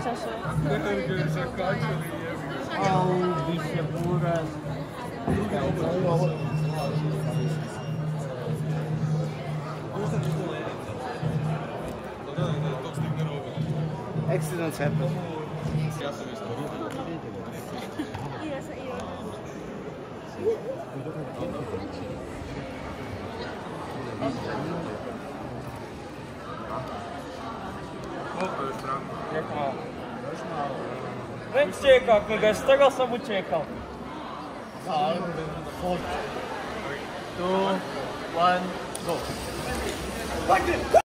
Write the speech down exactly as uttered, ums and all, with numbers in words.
se. Au, više buraz. Accidents happen. Već čeka, ako ga strga sam mu čekao. Two, one, go.